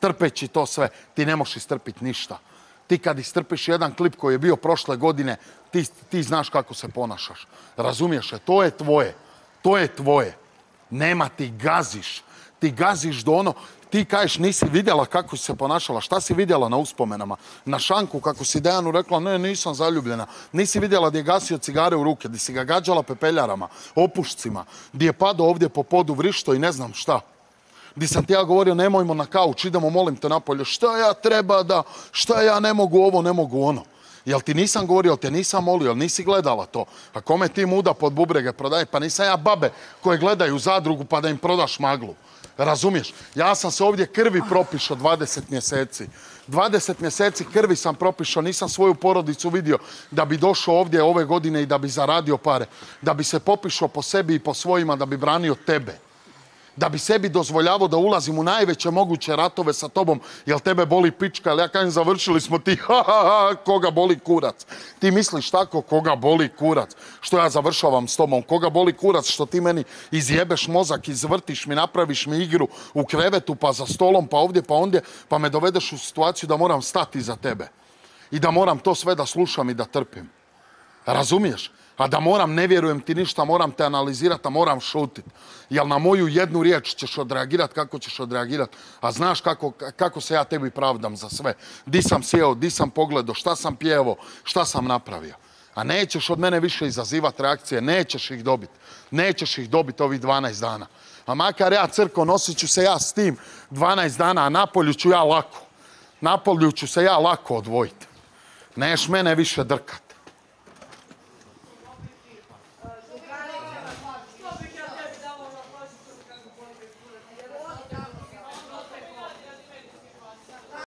trpeći to sve, ti ne možeš istrpiti ništa. Ti kad istrpiš jedan klip koji je bio prošle godine, ti znaš kako se ponašaš. Razumiješ je? To je tvoje. To je tvoje. Nema, ti gaziš. Ti gaziš do ono... Ti kažeš, nisi vidjela kako si se ponašala. Šta si vidjela na uspomenama? Na šanku, kako si Dejanu rekla, ne, nisam zaljubljena. Nisi vidjela gdje je gasio cigare u ruke, gdje si ga gađala pepeljarama, opušcima, gdje je padao ovdje po podu vrišto i ne znam šta. Gdje sam ti ja govorio, nemojmo na kauč, idemo, molim te, napolje. Šta ja treba da, šta ja ne mogu ovo, ne mogu ono. Jel ti nisam govorio, jel te nisam molio, jel nisi gledala to? A kome ti muda pod bubrege prodaje? Pa nisam ja babe koje gledaju zadrugu pa da im prodaš maglu. Razumiješ? Ja sam se ovdje krvi propišao 20 mjeseci. 20 mjeseci krvi sam propišao, nisam svoju porodicu vidio da bi došao ovdje ove godine i da bi zaradio pare. Da bi se popišao po sebi i po svojima, da bi branio tebe. Da bi sebi dozvoljavao da ulazim u najveće moguće ratove sa tobom, jel tebe boli pička, ali ja kažem završili smo ti, koga boli kurac. Ti misliš tako, koga boli kurac. Što ja završavam s tobom, koga boli kurac, što ti meni izjebeš mozak, izvrtiš mi, napraviš mi igru u krevetu, pa za stolom, pa ovdje, pa ondje, pa me dovedeš u situaciju da moram stati za tebe. I da moram to sve da slušam i da trpim. Razumiješ? A da moram, ne vjerujem ti ništa, moram te analizirati, a moram šutit. Jel na moju jednu riječ ćeš odreagirati kako ćeš odreagirati, a znaš kako se ja tebi pravdam za sve. Di sam sjeo, di sam pogledao, šta sam pjevao, šta sam napravio. A nećeš od mene više izazivati reakcije, nećeš ih dobiti. Nećeš ih dobiti ovih 12 dana. A makar ja, crko, nosit ću se ja s tim 12 dana, a napolju ću ja lako. Napolju ću se ja lako odvojiti. Neš mene više drkat.